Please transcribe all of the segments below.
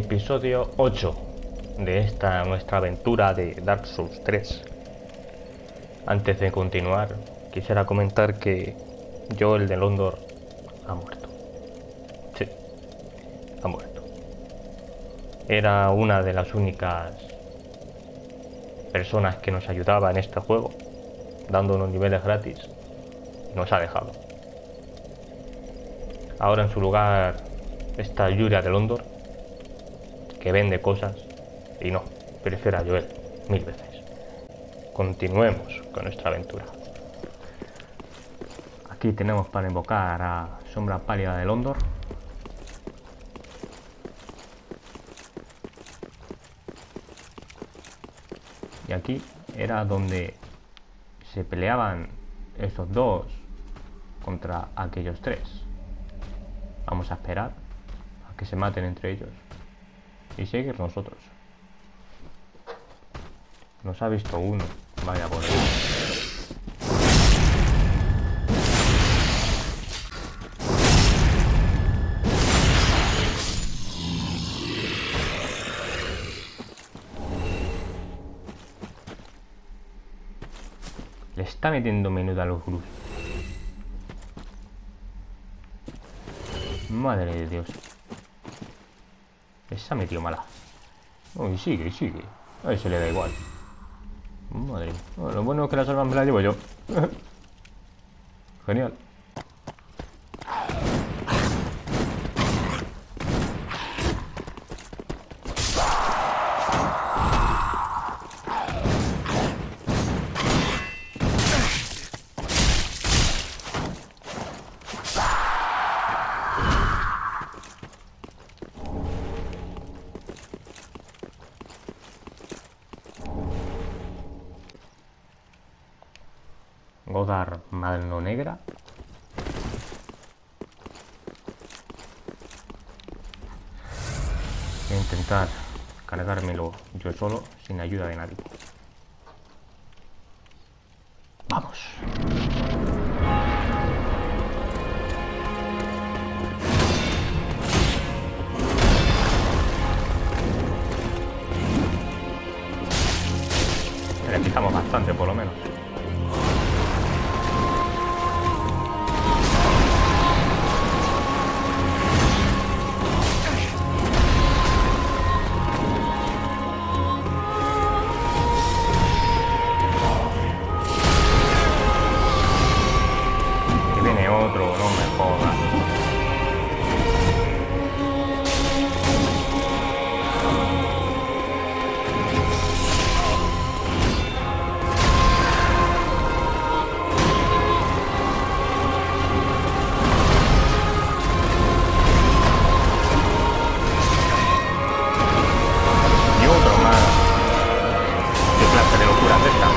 episodio 8 de esta nuestra aventura de Dark Souls 3. Antes de continuar, quisiera comentar que Joel de Londor ha muerto. Sí, ha muerto. Era una de las únicas personas que nos ayudaba en este juego, dándonos niveles gratis, y nos ha dejado. Ahora en su lugar está Yuria de Londor, que vende cosas, y no, prefiero a Joel 1000 veces. Continuemos con nuestra aventura. Aquí tenemos para invocar a Sombra Pálida de Londor. Y aquí era donde se peleaban esos dos contra aquellos tres. Vamos a esperar a que se maten entre ellos y seguir nosotros. Nos ha visto uno. Vaya por ahí. Le está metiendo menuda a los grus. Madre de Dios. Les ha metido mala. Oh, y sigue, y sigue. A ver si le da igual. Madre mía. Oh, lo bueno es que las armas me las llevo yo. Genial. Godar Mano Negra. Voy a intentar cargármelo yo solo, sin ayuda de nadie. ¡Vamos! Le quitamos bastante, por lo menos. Otro, no me jodas. Y otro más. ¿Qué clase de locura es esta?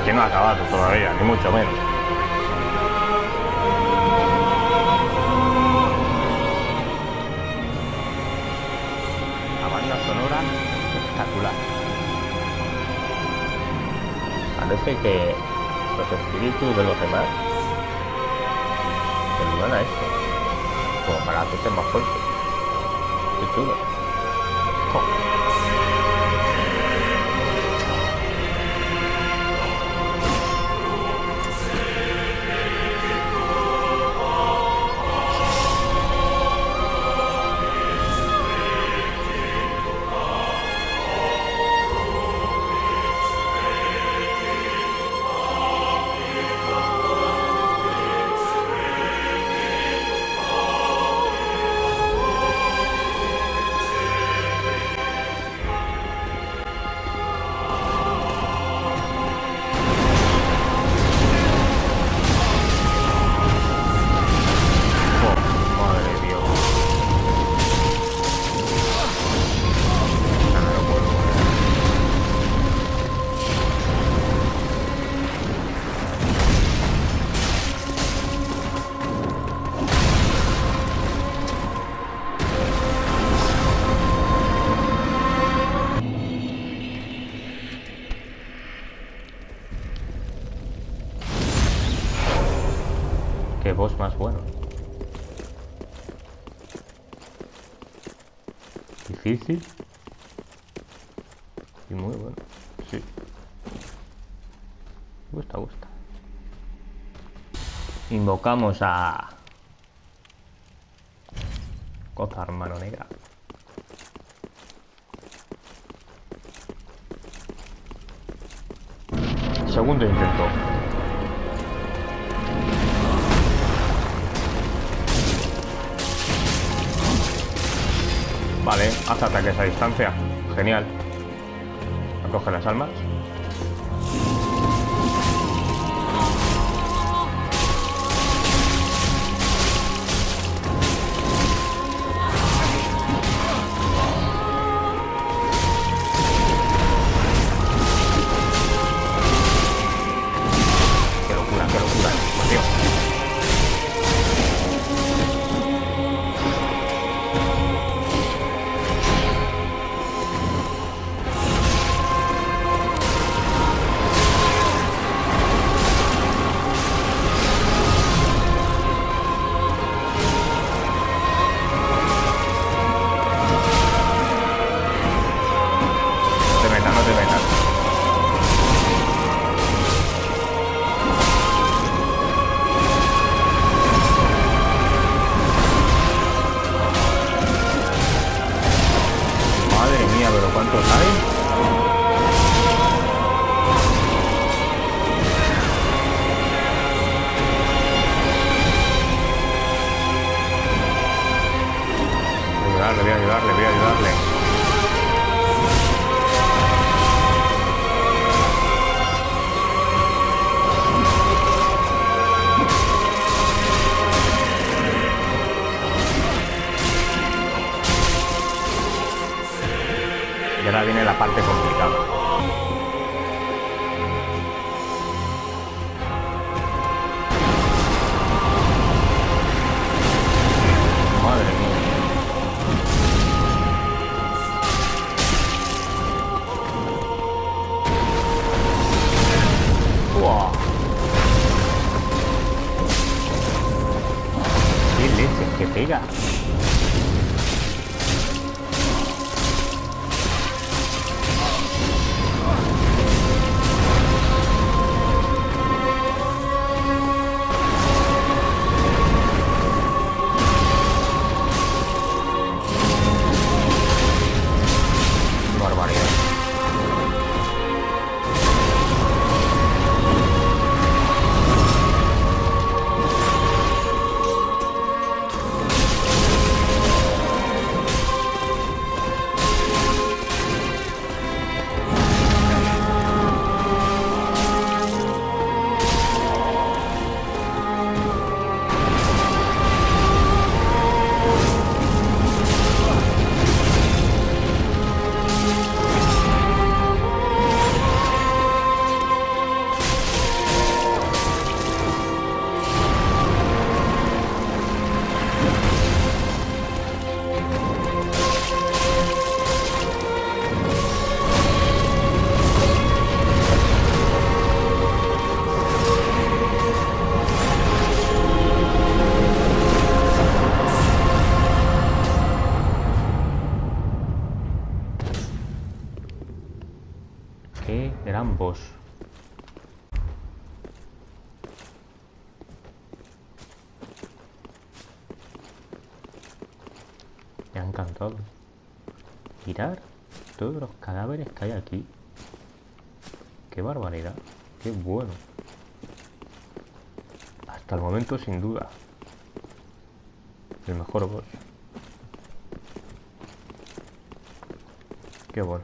Que no ha acabado todavía, ni mucho menos. La banda sonora espectacular. Parece que los espíritus de los demás se ayudan a esto, como para hacerse más fuerte. Qué chulo. Oh. Qué boss más bueno. Difícil. Y muy bueno. Sí. Gusta. Invocamos a Cosa Hermano Negra. Segundo intento. Vale, haz ataques a distancia. Genial. Acoge las almas. Qué locura, por Dios. No te metas. Madre mía, pero ¿cuántos hay? Voy a ayudarle. Y ahora viene la parte complicada. Madre mía. ¡Wow! ¡Qué leche que pega! encantado. Mirar todos los cadáveres que hay aquí. Qué barbaridad. Qué bueno. Hasta el momento, sin duda, el mejor boss. Qué bueno.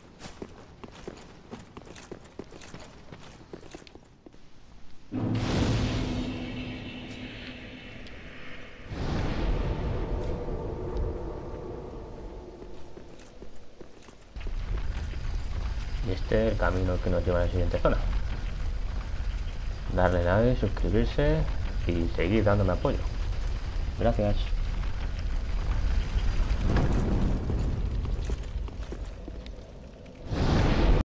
Y este es el camino que nos lleva a la siguiente zona. Darle like, suscribirse y seguir dándome apoyo. Gracias.